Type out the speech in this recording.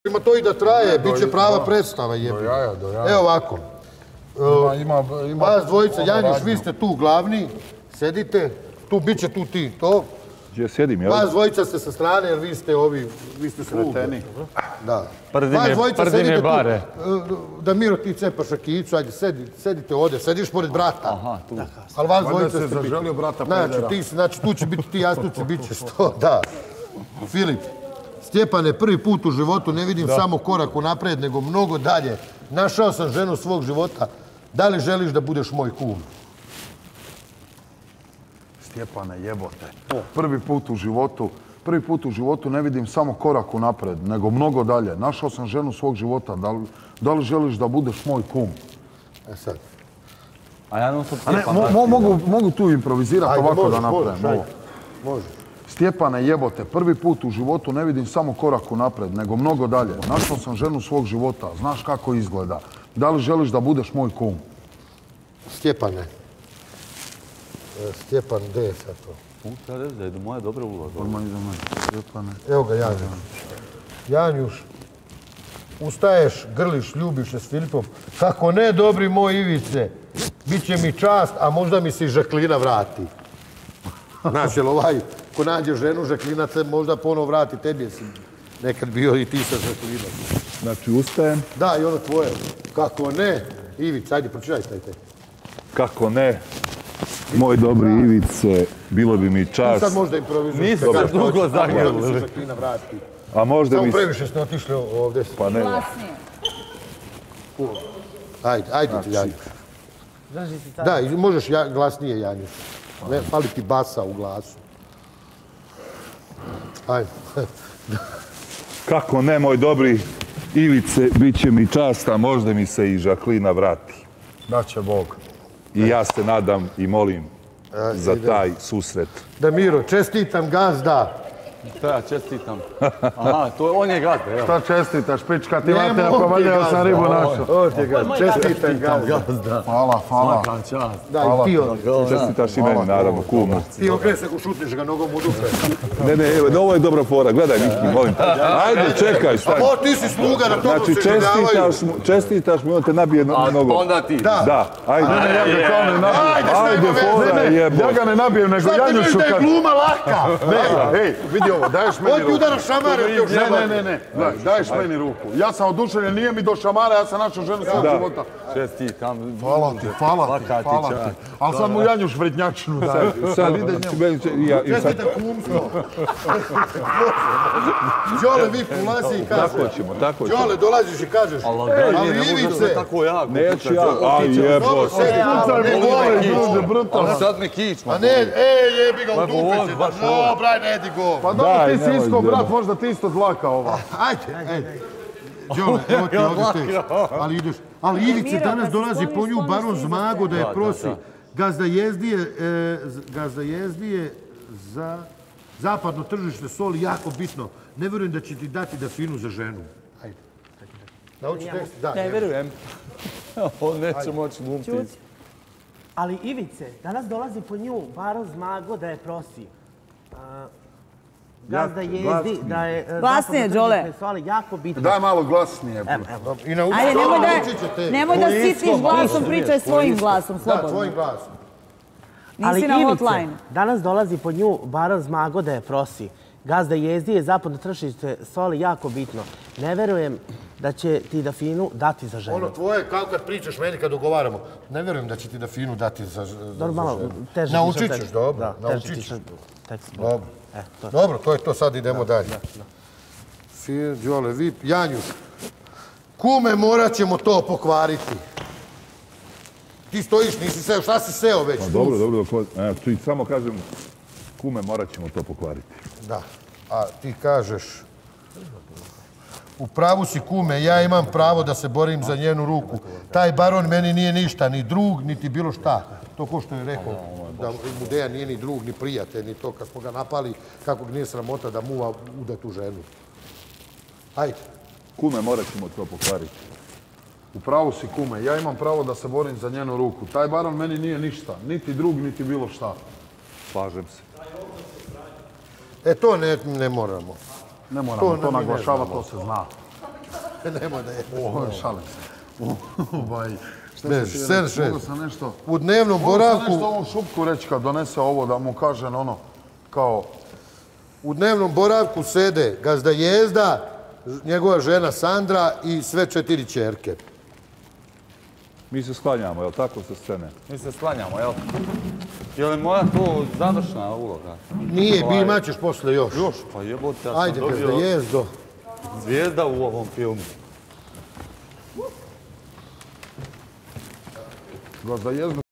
Ima to i da traje, bit će prava predstava. Do jaja. Evo ovako. Ima Vas dvojica, Janjuš, vi ste tu glavni, sedite, tu bit će tu ti, to. Gdje sjedim, jel? Vas dvojica ste sa strane, jer vi ste sluge. Da. Prdi mi bare. Da Miro ti cepaš rakijicu, ajde sedite ovdje, sediš pored brata. Aha, tu. Ali vas Valjda dvojica se ste biti. zaželio brata pedera. Znači, tu će biti ti, ja tu će biti ćeš to, da. Filip, Stjepane, prvi put u životu ne vidim samo korak unaprijed, nego mnogo dalje. Našao sam ženu svog života. Da li želiš da budeš moj kum? Stjepane, jebote. Prvi put u životu ne vidim samo korak unaprijed, nego mnogo dalje. Našao sam ženu svog života. Da li želiš da budeš moj kum? E sad. A ja non stop A ne, mogu tu improvizirati ovako da napravim ovo. Može. Stjepane, jebote, prvi put u životu ne vidim samo korak unaprijed, nego mnogo dalje. Našao sam ženu svog života. Znaš kako izgleda. Da li želiš da budeš moj kum? Stjepane. Stjepan, gdje je sad to? Puta reći da je moja dobra uloga. Stjepane. Evo ga, Janjuš. Janjuš, ustaješ, grliš, ljubiš se s Filipom. Kako ne, dobri moj Ivice, bit će mi čast, a možda mi se i Žaklina vrati. Znaš, jel ko nađe ženu, Žaklina se možda ponovo vrati, tebi jesi nekad bio i ti sa Žaklinom. Znači, ustajem. Da, i ono tvoje. Kako ne, Ivice, ajde, pročitaj taj te. Kako ne, moj dobri Ivice, bilo bi mi čast. Sad možda improvizuješ. Nisi sad dugo zagrlili. Možda mi se Žaklina vrati. A možda Samo mi... previše ste otišli ovdje. Pa ne. Ajde ti, Janjuš. Da, i možeš glasnije, Janjuš. Ne, fali ti basa u glasu. Ajde. Kako ne, moj dobri Ivice, bit će mi čast, a možda mi se i Žaklina vrati. Da će Bog. I ja se nadam i molim za taj susret. Da, Miro, čestitam gazda. Ja čestitam. Aha, on je gazda, evo. Šta čestitaš, pička ti matina, pa valjda sam ribu našao. Ovo ti je gazda, čestitam gazda. Hvala. Svaka čast. Da, i ti Čestitaš i meni, naravno, kumu. Ti okrej se ko šutniš ga nogom u dupe. Ne, evo, ovo je dobra fora, gledaj, Miki, molim. Ajde, čekaj, stani. O, ti si sluga, na tomu Znači, se željavaju. čestitaš mu, on te nabije nogom. Onda ti. Da, ajde. Ja ga kao ne nabijem. Ajde, fora jebo. Ja ga ne nabijem, nego Šta ti Janjušu misliš da je kad... gluma laka? Ej, vidi ovo, daješ meni On ti ruku. udara šamare, ti još Ne, daješ meni ruku. Ja sam oduševljen, nije mi do šamara, ja sam našao ženu svog života. Čestitam. Hvala ti. Ali sad mu Janjuš vretnjačinu daje. Sad ide njemu. Čestitam kumstvo. Đole Vip ulazi i kaže. Tako ćemo. Đole, dolaziš i kažeš. Ali Ivice. Tako jak. Neću ja. Aj, jebo. Ali sad me kičma. A ne, jebi ga u dupe će. No, braj, ne di go. Pa dobro, ti si isto, brat, možda ti isto dlaka ova. Ajde. Đole, evo ti ovdje steć. Ali ideš. Ali Ivice danas dolazi po nju baron Zmago da je prosi. Gazda jezdije za zapadno tržište soli, jako bitno. Ne vjerujem da će ti dati da finu za ženu. Ajde. Nauči tekst? Da. Ne vjerujem. On neće moći glumiti. Ali Ivice, danas dolazi po nju baron Zmago da je prosi. Gazda jezdi da je... Glasnije, Đole. Ali jako bitno. Daj malo glasnije. I nauči. Ajde, nemoj da sitniš glasom, pričaj svojim glasom, Da, slobodno. tvojim glasom. Nisi na hotline. Danas dolazi po nju baron Zmago da je prosi. Gazda jezdi je zapadno tržište soli jako bitno. Ne vjerujem da će ti da finu dati za ženu. Ono tvoje, kao kad pričaš meni kad dogovaramo, ne vjerujem da će ti da finu dati za Normalno, teže naučit ćeš, dobro. Teže pišeš tekst. Dobro, to je to, sad idemo dalje. Đole Vip, Janjuš. Kume, morat ćemo to pokvariti. Ti stojiš, nisi seo, šta si seo već? Dobro, tu samo kažem, kume, morat ćemo to pokvariti. Da, a ti kažeš, u pravu si kume, ja imam pravo da se borim za njenu ruku. Taj baron meni nije ništa, ni drug, niti bilo šta. To ko što je rekao, da mu Dejan nije ni drug, ni prijatelj, ni to kad smo ga napali, kako ga nije sramota da muva uda tu ženu. Ajde. Kume, morat ćemo to pokvariti. U pravu si kume, ja imam pravo da se borim za njenu ruku. Taj baron meni nije ništa, niti drug, niti bilo šta. Slažem se. To ne moramo. Ne moramo to naglašavati, to se zna. Nemoj da je. Šalim se. Ne, 7-6. Mogu sam nešto... U dnevnom Mogu sam boravku... nešto ovom Šupku reći kad donese ovo da mu kažem ono kao... U dnevnom boravku sede gazda Jezda, njegova žena Sandra i sve 4 ćerke. Mi se sklanjamo, jel tako, sa scene? Mi se sklanjamo, jel? Je li moja to završna uloga? Nije, imat ćeš posle još. Još, pa jebote, ja sam Ajde, gazda dobio Jezdo. zvijezda u ovom filmu. Gazda Jezdu